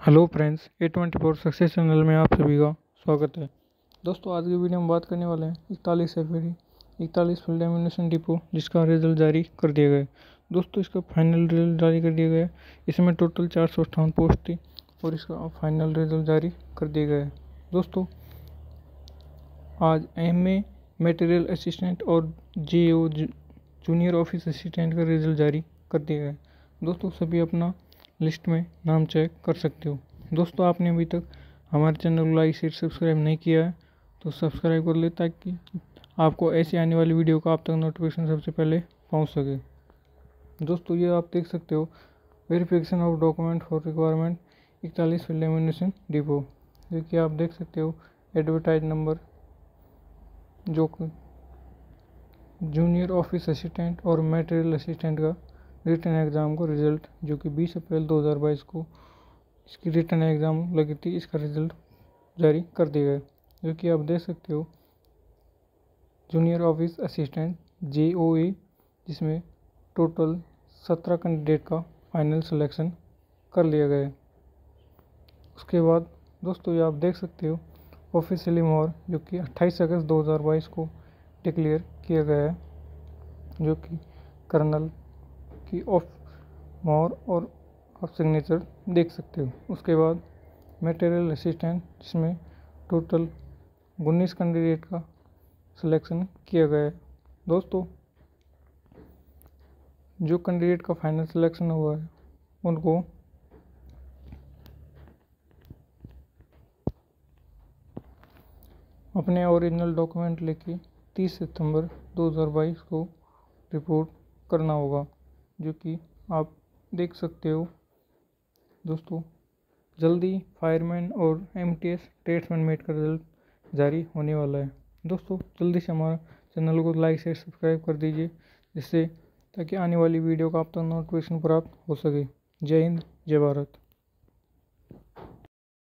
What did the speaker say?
Hello friends, A24 success channel में आप सभी का स्वागत है। दोस्तों, आज की वीडियो में बात करने वाले हैं 41 फील्ड एम्यूनेशन डिपो जिसका रिजल्ट जारी कर दिया गया है। दोस्तों, इसका फाइनल रिजल्ट जारी कर दिया गया है। इसमें टोटल 458 पोस्ट थी और इसका फाइनल रिजल्ट जारी कर दिया गया है। दोस्तों, आज MA मटेरियल असिस्टेंट और JO जूनियर ऑफिस असिस्टेंट का रिजल्ट जारी कर दिया गया है। दोस्तों, सभी अपना लिस्ट में नाम चेक कर सकते हो। दोस्तों, आपने अभी तक हमारे चैनल को लाइक शेयर सब्सक्राइब नहीं किया है तो सब्सक्राइब कर ले, ताकि आपको ऐसी आने वाली वीडियो का आप तक नोटिफिकेशन सबसे पहले पहुंच सके। दोस्तों, ये आप देख सकते हो verification of document for requirement 41 field ammunition depot, जो कि आप देख सकते हो एडवर्टाइज नंबर, जो जूनियर ऑफिस असिस्टेंट और मटेरियल असिस्टेंट का रिटन एग्ज़ाम का रिज़ल्ट, जो कि 20 अप्रैल 2022 को इसकी रिटन एग्ज़ाम लगी थी, इसका रिज़ल्ट जारी कर दिया गया, जो कि आप देख सकते हो जूनियर ऑफिस असिस्टेंट JOA, जिसमें टोटल 17 कैंडिडेट का फाइनल सिलेक्शन कर लिया गया है। उसके बाद दोस्तों, ये आप देख सकते हो ऑफिशियली मोहर, जो कि 28 अगस्त 2022 को डिक्लेयर किया गया है, जो कि कर्नल की ऑफ मोहर और आप सिग्नेचर देख सकते हो। उसके बाद मटेरियल असिस्टेंट, जिसमें टोटल 19 कैंडिडेट का सिलेक्शन किया गया है। दोस्तों, जो कैंडिडेट का फाइनल सिलेक्शन हुआ है उनको अपने ओरिजिनल डॉक्यूमेंट लेके 30 सितंबर 2022 को रिपोर्ट करना होगा, जो कि आप देख सकते हो। दोस्तों, जल्दी फायरमैन और MTS ट्रेड्समैन मेट का रिजल्ट जारी होने वाला है। दोस्तों, जल्दी से हमारा चैनल को लाइक शेयर सब्सक्राइब कर दीजिए, जिससे ताकि आने वाली वीडियो का आप तक नोटिफिकेशन प्राप्त हो सके। जय हिंद, जय भारत।